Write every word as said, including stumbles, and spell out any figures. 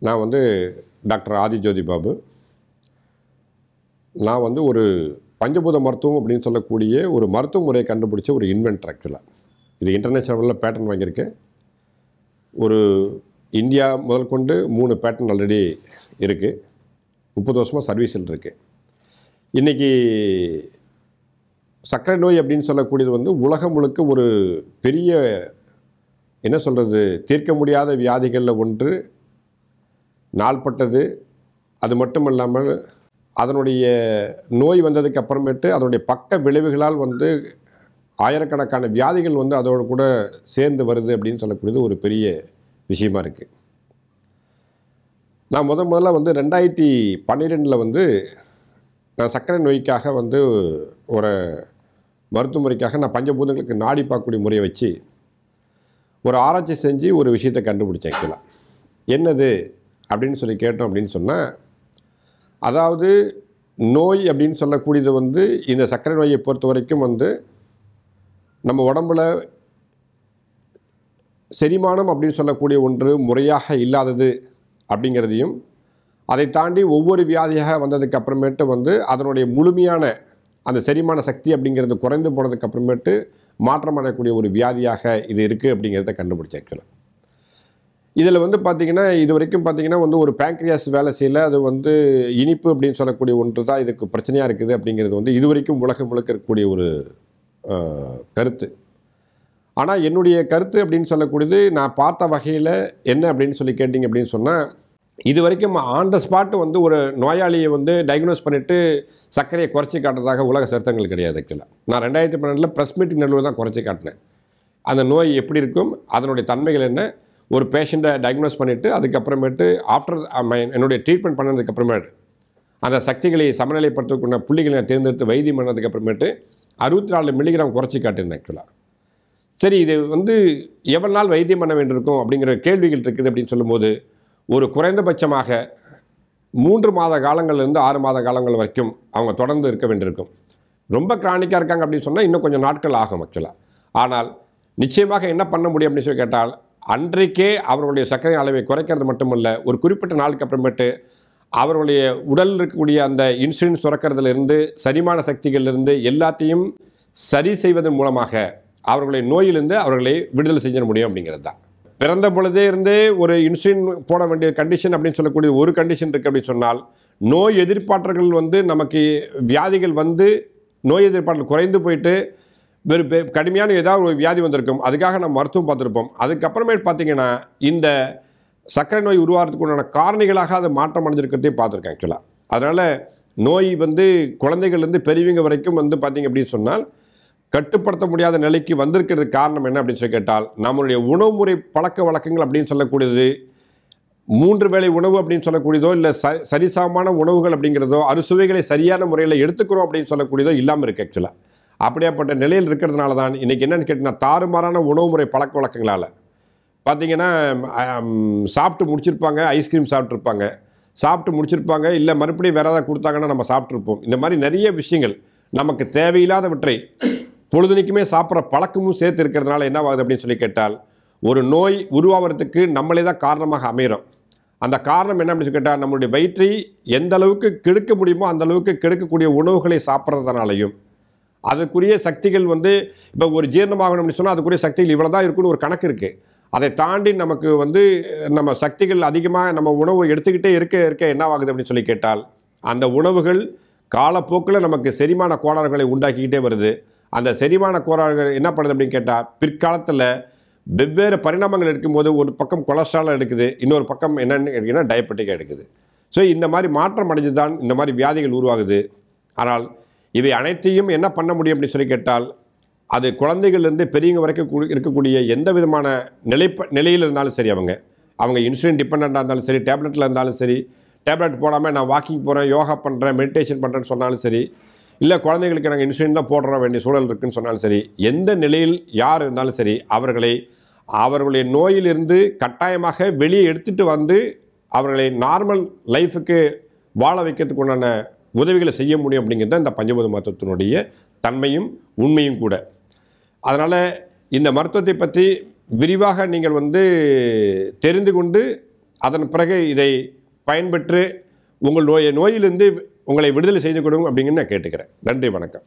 நான் வந்து டாக்டர் ஆதி ஜோதி பாபு. நான் வந்து ஒரு பஞ்சபூத மருத்துவம் அப்படின்னு சொல்லக்கூடிய ஒரு மருத்துவ முறையை கண்டுபிடிச்ச ஒரு இன்வென்டர் ஆக்சுவலாக. இது இன்டர்நேஷ்னலில் பேட்டன் வாங்கியிருக்கேன். ஒரு இந்தியா முதல் கொண்டு மூணு பேட்டன் ஆல்ரெடி இருக்குது. முப்பது வருஷமாக சர்வீஸில் இருக்குது. இன்றைக்கி சர்க்கரை நோய் அப்படின்னு சொல்லக்கூடியது வந்து உலகம் முழுக்க ஒரு பெரிய என்ன சொல்கிறது தீர்க்க முடியாத வியாதிகளில் ஒன்று நாள்பட்டது. அது மட்டும் இல்லாமல் அதனுடைய நோய் வந்ததுக்கு அப்புறமேட்டு அதனுடைய பக்க விளைவுகளால் வந்து ஆயிரக்கணக்கான வியாதிகள் வந்து அதோடு கூட சேர்ந்து வருது அப்படின்னு சொல்லக்கூடியது ஒரு பெரிய விஷயமா இருக்குது. நான் முத முதல்ல வந்து ரெண்டாயிரத்தி பன்னிரெண்டில் வந்து நான் சர்க்கரை நோய்க்காக வந்து ஒரு மருத்துவ முறைக்காக நான் பஞ்சபூதங்களுக்கு நாடி பார்க்கக்கூடிய முறையை வச்சு ஒரு ஆராய்ச்சி செஞ்சு ஒரு விஷயத்தை கண்டுபிடிச்சேன். ஆக்சுவலாக என்னது அப்படின்னு சொல்லி கேட்டோம் அப்படின்னு சொன்னால், அதாவது நோய் அப்படின்னு சொல்லக்கூடியது வந்து இந்த சர்க்கரை நோயை பொறுத்த வரைக்கும் வந்து நம்ம உடம்பில் செரிமானம் அப்படின்னு சொல்லக்கூடிய ஒன்று முறையாக இல்லாதது அப்படிங்கிறதையும், அதை தாண்டி ஒவ்வொரு வியாதியாக வந்ததுக்கு அப்புறமேட்டு வந்து அதனுடைய முழுமையான அந்த செரிமான சக்தி அப்படிங்கிறது குறைந்து போனதுக்கு அப்புறமேட்டு மாற்றம் அடையக்கூடிய ஒரு வியாதியாக இது இருக்குது அப்படிங்கிறத கண்டுபிடிச்சேன். இதில் வந்து பார்த்திங்கன்னா இது வரைக்கும் பார்த்திங்கன்னா வந்து ஒரு பேங்க்ரியாஸ் வேலை செய்யல. அது வந்து இனிப்பு அப்படின்னு சொல்லக்கூடிய ஒன்று தான் இதுக்கு பிரச்சனையாக இருக்குது அப்படிங்கிறது வந்து இது வரைக்கும் உலகம் முழுக்க இருக்கக்கூடிய ஒரு கருத்து. ஆனால் என்னுடைய கருத்து அப்படின்னு சொல்லக்கூடியது நான் பார்த்த வகையில் என்ன அப்படின்னு சொல்லி கேட்டிங்க அப்படின்னு சொன்னால், இது வரைக்கும் ஆன் த ஸ்பாட்டு வந்து ஒரு நோயாளியை வந்து டயக்னோஸ் பண்ணிவிட்டு சர்க்கரையை குறைச்சி காட்டுறதாக உலக சரித்திரங்கள் கிடையாது. ஆக்சுவலாக நான் ரெண்டாயிரத்தி பன்னெண்டில் ப்ரெஸ் மீட்டிங் நடுவில் தான் குறைச்சி காட்டினேன். அந்த நோய் எப்படி இருக்கும், அதனுடைய தன்மைகள் என்ன, ஒரு பேஷண்ட்டை டயக்னோஸ் பண்ணிவிட்டு அதுக்கப்புறமேட்டு ஆஃப்டர் என்னுடைய ட்ரீட்மெண்ட் பண்ணதுக்கப்புறமேட்டு அந்த சக்திகளை சமநிலைப்படுத்தக்கூடிய புள்ளிகளை தேர்ந்தெடுத்து வைத்தியம் பண்ணதுக்கப்புறமேட்டு அறுபத்தி நாலு மில்லிகிராம் குறைச்சி காட்டியிருந்தேன். ஆக்சுவலாக சரி, இது வந்து எவ்வளோ நாள் வைத்தியம் பண்ண வேண்டியிருக்கும் அப்படிங்கிற கேள்விகள் இருக்குது அப்படின்னு சொல்லும்போது, ஒரு குறைந்தபட்சமாக மூன்று மாத காலங்கள்லேருந்து ஆறு மாத காலங்கள் வரைக்கும் அவங்க தொடர்ந்து இருக்க வேண்டியிருக்கும். ரொம்ப கிரானிக்காக இருக்காங்க அப்படின்னு சொன்னால் இன்னும் கொஞ்சம் நாட்கள் ஆகும் ஆக்சுவலாக. ஆனால் நிச்சயமாக என்ன பண்ண முடியும் அப்படின்னு சொல்லி கேட்டால், அன்றைக்கே அவர்களுடைய சர்க்கரை அளவை குறைக்கிறது மட்டுமல்ல, ஒரு குறிப்பிட்ட நாளுக்கு அப்புறமேட்டு அவர்களுடைய உடலில் இருக்கக்கூடிய அந்த இன்சுலின் சுரக்கிறதுலேருந்து சரிமான சக்திகளிலிருந்து எல்லாத்தையும் சரி செய்வதன் மூலமாக அவர்களுடைய நோயிலிருந்து அவர்களை விடுதலை செஞ்சிட முடியும் அப்படிங்கிறது தான். பிறந்த பொழுதே இருந்தே ஒரு இன்சுலின் போட வேண்டிய கண்டிஷன் அப்படின்னு சொல்லக்கூடிய ஒரு கண்டிஷன் இருக்குது அப்படின்னு சொன்னால், நோய் எதிர்ப்பாற்றல்கள் வந்து நமக்கு வியாதிகள் வந்து நோய் எதிர்ப்பாற்றல் குறைந்து போயிட்டு வெறும் கடுமையான ஏதாவது ஒரு வியாதி வந்திருக்கும். அதுக்காக நம்ம மருத்துவம் பார்த்துருப்போம். அதுக்கப்புறமேட்டு பார்த்திங்கன்னா இந்த சர்க்கரை நோய் உருவாகிறதுக்கு உண்டான காரணிகளாக அதை மாற்றம் அடைஞ்சிருக்கிறதையும் பார்த்துருக்கேன் ஆக்சுவலாக. அதனால் நோய் வந்து குழந்தைகள்லேருந்து பெரியவங்க வரைக்கும் வந்து பார்த்திங்க அப்படின்னு சொன்னால் கட்டுப்படுத்த முடியாத நிலைக்கு வந்திருக்கிறது காரணம் என்ன அப்படின்னு சொல்லி கேட்டால், நம்மளுடைய உணவு முறை பழக்க வழக்கங்கள் அப்படின்னு சொல்லக்கூடியது மூன்று வேளை உணவு அப்படின்னு சொல்லக்கூடியதோ இல்லை ச சரிசமமான உணவுகள் அப்படிங்கிறதோ அறுசுவைகளை சரியான முறையில் எடுத்துக்கிறோம் அப்படின்னு சொல்லக்கூடியதோ இல்லாமல் இருக்குது ஆக்சுவலாக. அப்படியாப்பட்ட நிலையில் இருக்கிறதுனால தான் இன்றைக்கி என்னென்னு கேட்டிங்கன்னா, தாறுமாறான உணவு முறை பழக்க வழக்கங்களால் பார்த்திங்கன்னா சாப்பிட்டு முடிச்சிருப்பாங்க, ஐஸ்கிரீம் சாப்பிட்ருப்பாங்க, சாப்பிட்டு முடிச்சிருப்பாங்க, இல்லை மறுபடியும் வேறு ஏதாவது கொடுத்தாங்கன்னா நம்ம சாப்பிட்ருப்போம். இந்த மாதிரி நிறைய விஷயங்கள் நமக்கு தேவையில்லாதவற்றை பொழுதுனிக்குமே சாப்பிட்ற பழக்கமும் சேர்த்து இருக்கிறதுனால என்ன ஆகுது அப்படின்னு சொல்லி கேட்டால், ஒரு நோய் உருவாகிறதுக்கு நம்மளே தான் காரணமாக அமைகிறோம். அந்த காரணம் என்ன அப்படின்னு சொல்லி கேட்டால், நம்மளுடைய வயிற்றை எந்த அளவுக்கு கெடுக்க முடியுமோ அந்த அளவுக்கு கெடுக்கக்கூடிய உணவுகளை சாப்பிட்றதுனாலையும், அதுக்குரிய சக்திகள் வந்து இப்போ ஒரு ஜீரணமாகணும் அப்படின்னு சொன்னால் அதுக்குரிய சக்திகள் இவ்வளோ தான் இருக்குன்னு ஒரு கணக்கு இருக்குது. அதை தாண்டி நமக்கு வந்து நம்ம சக்திகள் அதிகமாக நம்ம உணவு எடுத்துக்கிட்டே இருக்க இருக்க என்ன ஆகுது அப்படின்னு சொல்லி கேட்டால், அந்த உணவுகள் காலப்போக்கில் நமக்கு செரிமான கோளாறுகளை உண்டாக்கிக்கிட்டே வருது. அந்த செரிமான கோளாறுகள் என்ன பண்ணுது அப்படின்னு கேட்டால், பிற்காலத்தில் வெவ்வேறு பரிணாமங்கள் எடுக்கும்போது ஒரு பக்கம் கொலஸ்ட்ரால் எடுக்குது, இன்னொரு பக்கம் என்னென்னு கேட்டிங்கன்னா டயபெட்டிக்காக எடுக்குது. ஸோ இந்த மாதிரி மாற்றம் அடைஞ்சு தான் இந்த மாதிரி வியாதிகள் உருவாகுது. ஆனால் இவை அனைத்தையும் என்ன பண்ண முடியும் அப்படின்னு சொல்லி கேட்டால், அது குழந்தைகள்லேருந்து பெரியவங்க வரைக்கும் இருக்கக்கூடிய எந்த விதமான நிலை நிலையில் இருந்தாலும் சரி, அவங்க அவங்க இன்சுலின் டிபெண்ட்டாக இருந்தாலும் சரி, டேப்லெட்டில் இருந்தாலும் சரி, டேப்லெட் போடாமல் நான் வாக்கிங் போகிறேன், யோகா பண்ணுறேன், மெடிடேஷன் பண்ணுறேன்னு சொன்னாலும் சரி, இல்லை குழந்தைங்களுக்கு நாங்கள் இன்சுலின் தான் போடுற வேண்டிய சூழல் இருக்குதுன்னு சொன்னாலும் சரி, எந்த நிலையில் யார் இருந்தாலும் சரி, அவர்களை அவர்களுடைய நோயிலிருந்து கட்டாயமாக வெளியே எடுத்துகிட்டு வந்து அவர்களை நார்மல் லைஃபுக்கு வாழ வைக்கிறதுக்கு உண்டான உதவிகளை செய்ய முடியும் அப்படிங்கிறது தான் இந்த பஞ்சபூத மருத்துவத்தினுடைய தன்மையும் உண்மையும் கூட. அதனால் இந்த மருத்துவத்தை பற்றி விரிவாக நீங்கள் வந்து தெரிந்து கொண்டு அதன் பிறகு இதை பயன்பெற்று உங்கள் நோயை நோயிலிருந்து உங்களை விடுதலை செய்து கொடுங்க அப்படிங்கன்னு நான் கேட்டுக்கிறேன். நன்றி, வணக்கம்.